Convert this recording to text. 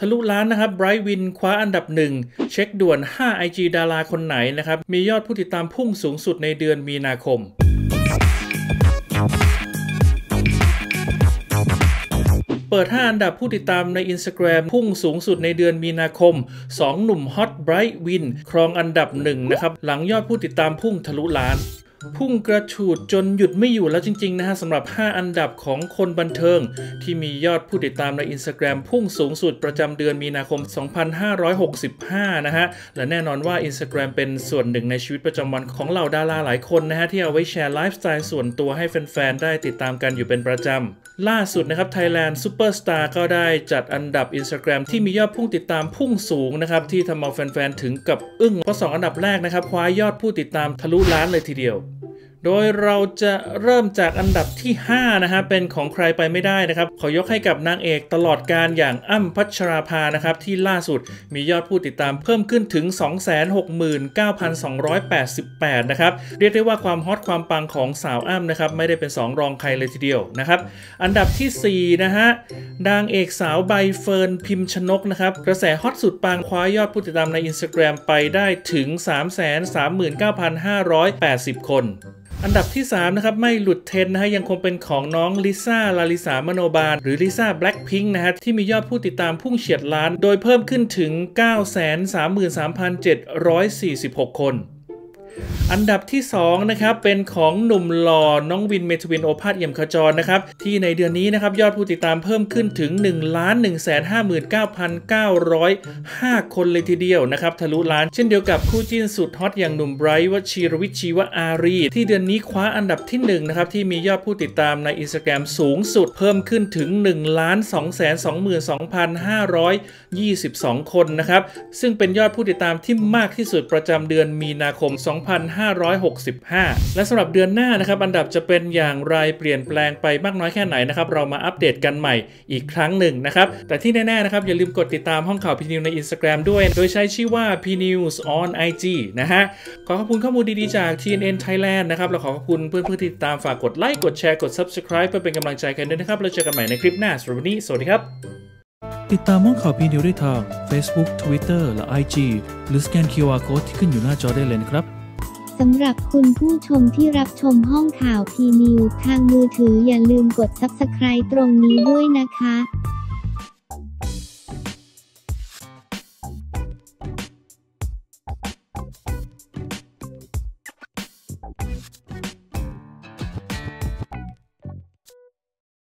ทะลุล้านนะครับไบรท์วินคว้าอันดับ1เช็คด่วน5 IG ดาราคนไหนนะครับมียอดผู้ติดตามพุ่งสูงสุดในเดือนมีนาคมเปิด5อันดับผู้ติดตามใน Instagram พุ่งสูงสุดในเดือนมีนาคม2หนุ่มฮอตไบรท์วินครองอันดับ1นะครับหลังยอดผู้ติดตามพุ่งทะลุล้านพุ่งกระฉูดจนหยุดไม่อยู่แล้วจริงๆนะฮะสำหรับ5อันดับของคนบันเทิงที่มียอดผู้ติดตามใน Instagram พุ่งสูงสุดประจำเดือนมีนาคม2565นะฮะและแน่นอนว่า Instagram เป็นส่วนหนึ่งในชีวิตประจำวันของเหล่าดาราหลายคนนะฮะที่เอาไว้แชร์ไลฟ์สไตล์ส่วนตัวให้แฟนๆได้ติดตามกันอยู่เป็นประจำล่าสุดนะครับ Thailand Superstar ก็ได้จัดอันดับ Instagram ที่มียอดผู้ติดตามพุ่งสูงนะครับที่ทำเอาแฟนๆถึงกับอึ้งเพราะ2อันดับแรกนะครับคว้ายอดผู้ติดตามทะลุล้านเลยทีเดียวโดยเราจะเริ่มจากอันดับที่5นะฮะเป็นของใครไปไม่ได้นะครับขอยกให้กับนางเอกตลอดการอย่างอ้ำพัชราภานะครับที่ล่าสุดมียอดผู้ติดตามเพิ่มขึ้นถึง 269,288 นะครับเรียกได้ว่าความฮอตความปังของสาวอ้ำนะครับไม่ได้เป็น2รองใครเลยทีเดียวนะครับอันดับที่4นะฮะนางเอกสาวใบเฟิร์นพิมชนกนะครับกระแสฮอตสุดปังคว้ายอดผู้ติดตามใน Instagram ไปได้ถึง 339,580 คนอันดับที่3นะครับไม่หลุดเทรนด์นะฮะยังคงเป็นของน้องลิซ่าลาลิสามโนบาลหรือลิซ่าแบล็คพิงค์นะฮะที่มียอดผู้ติดตามพุ่งเฉียดล้านโดยเพิ่มขึ้นถึง 933,746 คนอันดับที่2นะครับเป็นของหนุ่มหล่อน้องวินเมทวินโอภาสเอี่ยมขจรนะครับที่ในเดือนนี้นะครับยอดผู้ติดตามเพิ่มขึ้นถึง 1,159,905 คนเลยทีเดียวนะครับทะลุล้านเช่นเดียวกับคู่จิ้นสุดฮอตอย่างหนุ่มไบรท์วชีรวิชชีวอารีที่เดือนนี้คว้าอันดับที่1นะครับที่มียอดผู้ติดตามใน Instagram สูงสุดเพิ่มขึ้นถึง 1,222,522 คนนะครับซึ่งเป็นยอดผู้ติดตามที่มากที่สุดประจำเดือนมีนาคม2565และสำหรับเดือนหน้านะครับอันดับจะเป็นอย่างไรเปลี่ยนแปลงไปมากน้อยแค่ไหนนะครับเรามาอัปเดตกันใหม่อีกครั้งหนึ่งนะครับแต่ที่แน่ๆนะครับอย่าลืมกดติดตามห้องข่าว PNews ใน Instagram ด้วยโดยใช้ชื่อว่า PNews on IG นะฮะขอขอบคุณข้อมูลดีๆจาก TNN Thailand นะครับและขอขอบคุณเพื่อนๆที่ติดตามฝากกดไลค์กดแชร์กด Subscribe เพื่อเป็นกำลังใจกันด้วยนะครับแล้วเจอกันใหม่ในคลิปหน้าสำหรับวันนี้สวัสดีครับติดตามห้องข่าว PNews ได้ทาง Facebook Twitter และ IG หรือสแกน QR Code ที่ขึ้นอยู่หน้าจอได้เลยนะครับสำหรับคุณผู้ชมที่รับชมห้องข่าว PNews ทางมือถืออย่าลืมกด Subscribe ตรงนี้ด้วยนะคะ